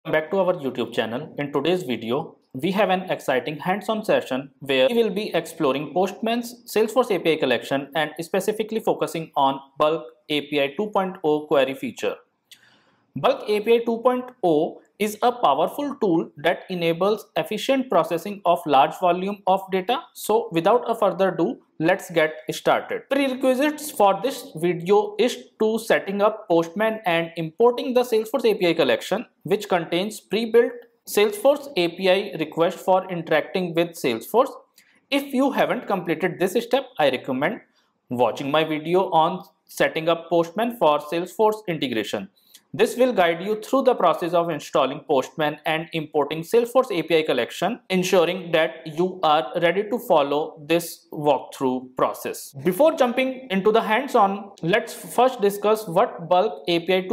Welcome back to our YouTube channel. In today's video, we have an exciting hands-on session where we will be exploring Postman's Salesforce API collection and specifically focusing on Bulk API 2.0 query feature. Bulk API 2.0 is a powerful tool that enables efficient processing of large volume of data. So without a further ado, let's get started. Prerequisites for this video is to setting up Postman and importing the Salesforce API collection, which contains pre-built Salesforce API request for interacting with Salesforce. If you haven't completed this step, I recommend watching my video on setting up Postman for Salesforce integration. This will guide you through the process of installing Postman and importing Salesforce API collection, ensuring that you are ready to follow this walkthrough process. Before jumping into the hands-on, let's first discuss what Bulk API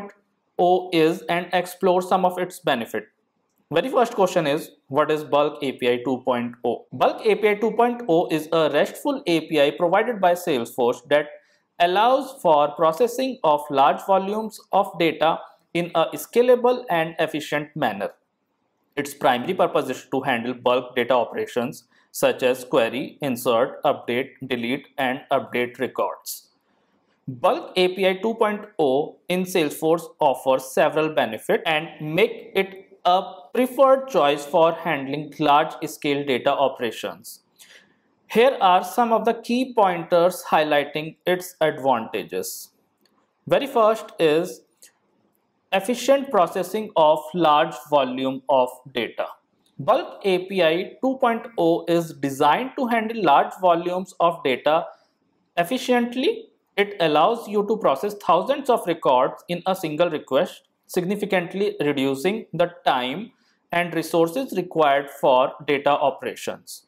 2.0 is and explore some of its benefits. Very first question is, what is Bulk API 2.0? Bulk API 2.0 is a RESTful API provided by Salesforce that allows for processing of large volumes of data in a scalable and efficient manner. Its primary purpose is to handle bulk data operations such as query, insert, update, delete, and update records. Bulk API 2.0 in Salesforce offers several benefits and make it a preferred choice for handling large-scale data operations. Here are some of the key pointers highlighting its advantages. Very first is efficient processing of large volume of data. Bulk API 2.0 is designed to handle large volumes of data efficiently. It allows you to process thousands of records in a single request, significantly reducing the time and resources required for data operations.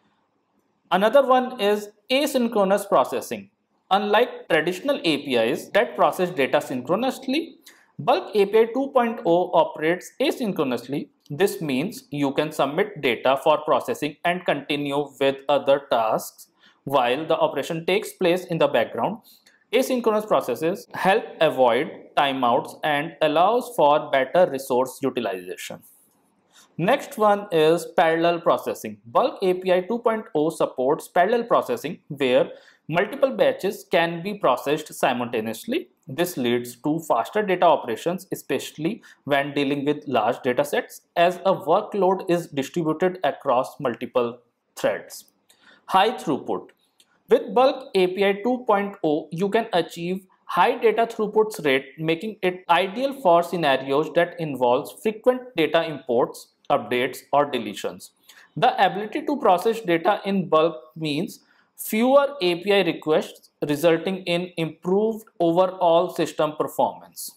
Another one is asynchronous processing. Unlike traditional APIs that process data synchronously, Bulk API 2.0 operates asynchronously. This means you can submit data for processing and continue with other tasks while the operation takes place in the background. Asynchronous processes help avoid timeouts and allows for better resource utilization. Next one is parallel processing. Bulk API 2.0 supports parallel processing where multiple batches can be processed simultaneously. This leads to faster data operations, especially when dealing with large data sets, as a workload is distributed across multiple threads. High throughput. With Bulk API 2.0, you can achieve high data throughput rate, making it ideal for scenarios that involves frequent data imports, updates, or deletions. The ability to process data in bulk means fewer API requests, resulting in improved overall system performance.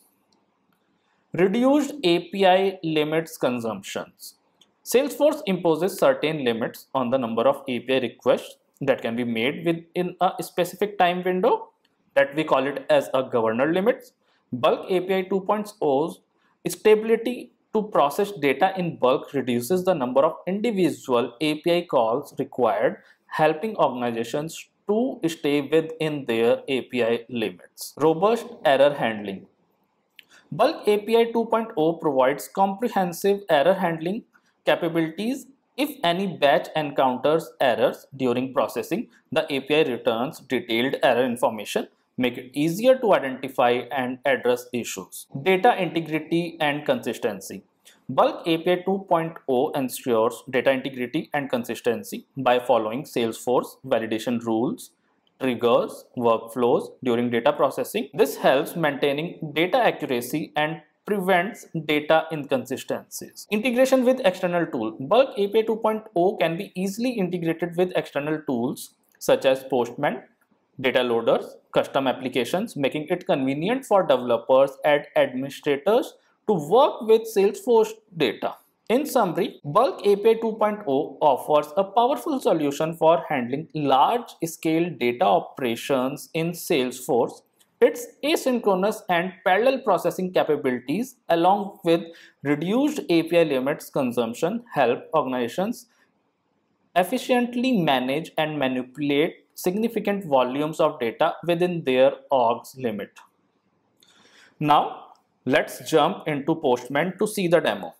Reduced API limits consumptions. Salesforce imposes certain limits on the number of API requests that can be made within a specific time window, that we call it as a governor limits. Bulk API 2.0's stability to process data in bulk reduces the number of individual API calls required, helping organizations to stay within their API limits. Robust error handling. Bulk API 2.0 provides comprehensive error handling capabilities. If any batch encounters errors during processing, the API returns detailed error information, make it easier to identify and address issues. Data integrity and consistency. Bulk API 2.0 ensures data integrity and consistency by following Salesforce validation rules, triggers, workflows during data processing. This helps maintaining data accuracy and prevents data inconsistencies. Integration with external tools. Bulk API 2.0 can be easily integrated with external tools such as Postman, data loaders, custom applications, making it convenient for developers and administrators to work with Salesforce data. In summary, Bulk API 2.0 offers a powerful solution for handling large-scale data operations in Salesforce. Its asynchronous and parallel processing capabilities, along with reduced API limits consumption, help organizations efficiently manage and manipulate significant volumes of data within their org's limit. Now, Let's jump into Postman to see the demo.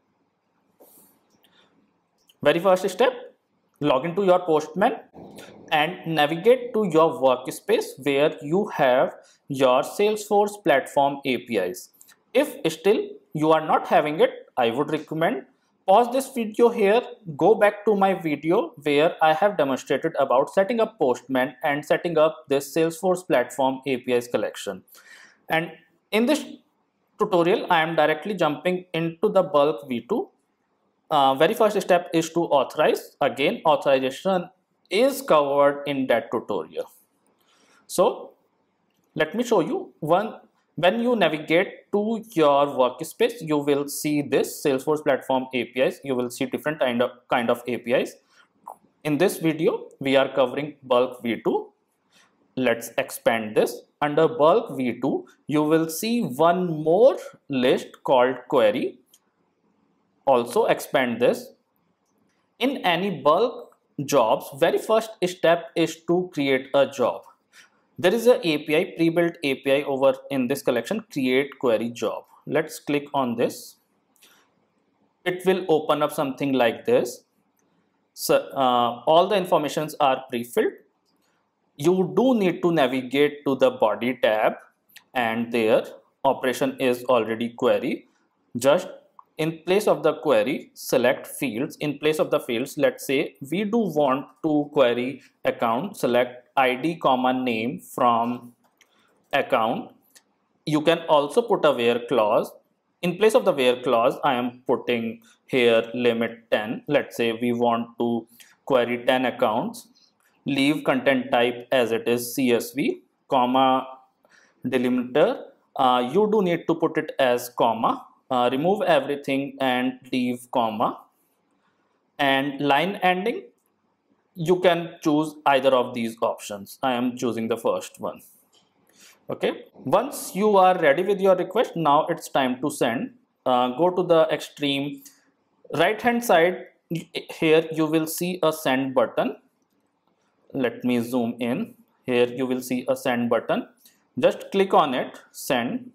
Very first step, log into your Postman and navigate to your workspace where you have your Salesforce platform APIs. If still you are not having it, I would recommend pause this video here, go back to my video where I have demonstrated about setting up Postman and setting up this Salesforce platform APIs collection. And in this tutorial, I am directly jumping into the bulk V2. Very first step is to authorize. Again, authorization is covered in that tutorial. So let me show you one. When you navigate to your workspace, you will see this Salesforce platform APIs. You will see different kind of APIs. In this video, we are covering bulk V2. Let's expand this. Under bulk V2, you will see one more list called query. Also expand this. In any bulk jobs, very first step is to create a job. There is an API, pre-built API over in this collection, create query job. Let's click on this. It will open up something like this. So all the informations are pre-filled. You do need to navigate to the body tab, and there operation is already query. Just in place of the query, select fields. In place of the fields, let's say we do want to query account, select ID comma name from account. You can also put a where clause. In place of the where clause, I am putting here limit 10. Let's say we want to query 10 accounts. Leave content type as it is CSV, comma delimiter. You do need to put it as comma. Remove everything and leave comma. And line ending, you can choose either of these options. I am choosing the first one. Okay. Once you are ready with your request, now it's time to send. Go to the extreme right hand side. Here you will see a send button. Let me zoom in. Here you will see a send button. Just click on it, send.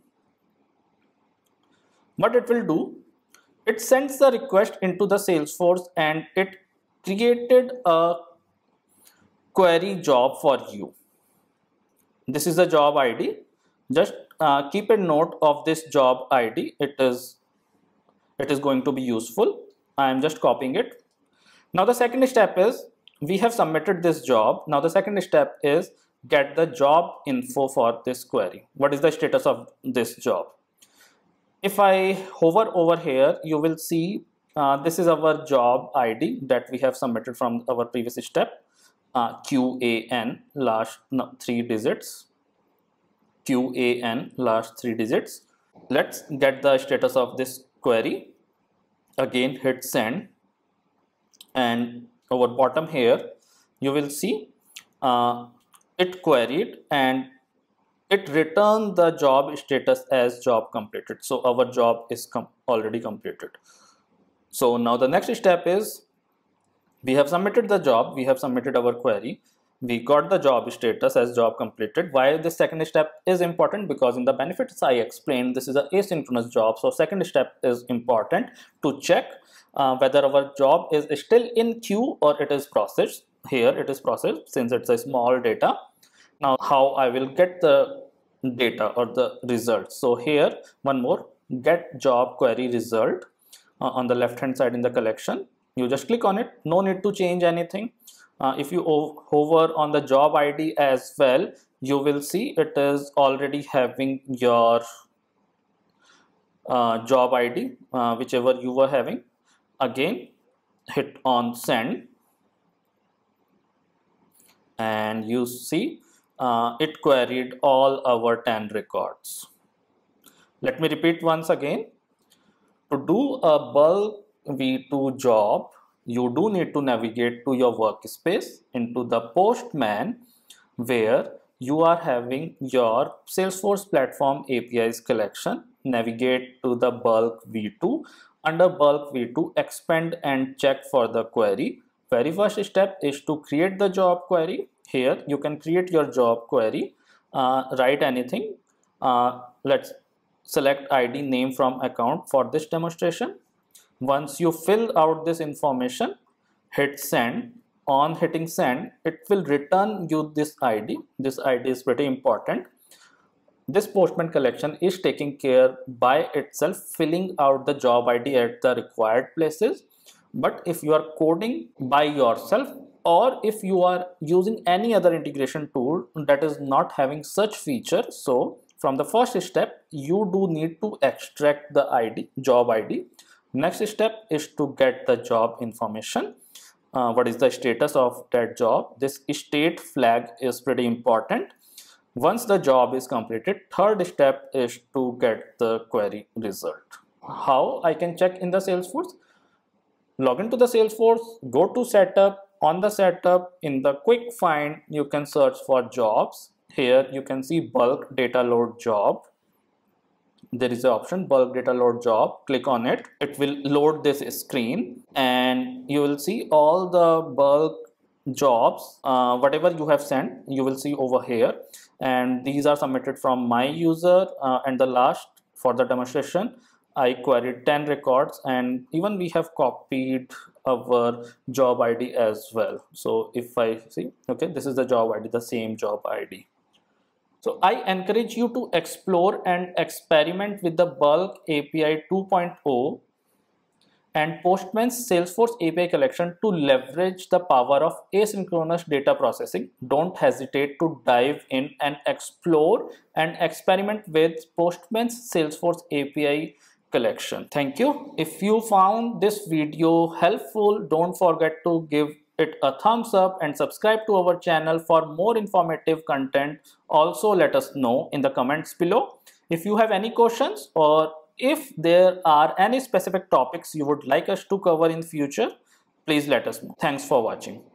What it will do, it sends the request into the Salesforce and it created a query job for you. This is the job ID. Just keep a note of this job ID. It is going to be useful. I am just copying it. Now the second step is we have submitted this job. Now the second step is get the job info for this query. What is the status of this job? If I hover over here, you will see this is our job ID that we have submitted from our previous step. QAN last 3 digits. QAN last 3 digits. Let's get the status of this query. Again, hit send, and over bottom here you will see it queried and it returned the job status as job completed. So our job is already completed. So now the next step is we have submitted the job, we have submitted our query, we got the job status as job completed. Why this second step is important? Because in the benefits I explained this is an asynchronous job. So second step is important to check whether our job is still in queue or it is processed. Here it is processed since it's a small data. Now how I will get the data or the results? So here one more, get job query result on the left hand side in the collection. You just click on it, no need to change anything. If you hover on the job ID as well, you will see it is already having your job ID, whichever you were having. Again, hit on send, and you see it queried all our 10 records. Let me repeat once again. To do a bulk V2 job, you do need to navigate to your workspace into the Postman where you are having your Salesforce platform APIs collection. Navigate to the bulk V2. Under bulk V2, expand and check for the query. Very first step is to create the job query. Here you can create your job query, write anything. Let's select ID name from account for this demonstration. Once you fill out this information, hit send. On hitting send, it will return you this ID. This ID is pretty important. This Postman collection is taking care by itself, filling out the job ID at the required places. But if you are coding by yourself, or if you are using any other integration tool that is not having such feature, so from the first step, you do need to extract the ID, job ID. Next step is to get the job information. What is the status of that job? This state flag is pretty important. Once the job is completed, third step is to get the query result. How I can check in the Salesforce? Log into the Salesforce, go to setup. On the setup, in the quick find, you can search for jobs. Here you can see bulk data load job. There is an option bulk data load job. Click on it. It will load this screen and you will see all the bulk jobs, whatever you have sent, you will see over here, and these are submitted from my user. And the last, for the demonstration, I queried 10 records, and even we have copied our job ID as well. So if I see, okay, this is the job ID, the same job ID. So I encourage you to explore and experiment with the bulk API 2.0 and Postman's Salesforce API collection to leverage the power of asynchronous data processing. Don't hesitate to dive in and explore and experiment with Postman's Salesforce API collection. Thank you. If you found this video helpful, don't forget to give it a thumbs up and subscribe to our channel for more informative content. Also, let us know in the comments below. If you have any questions, or if there are any specific topics you would like us to cover in future, please let us know. Thanks for watching.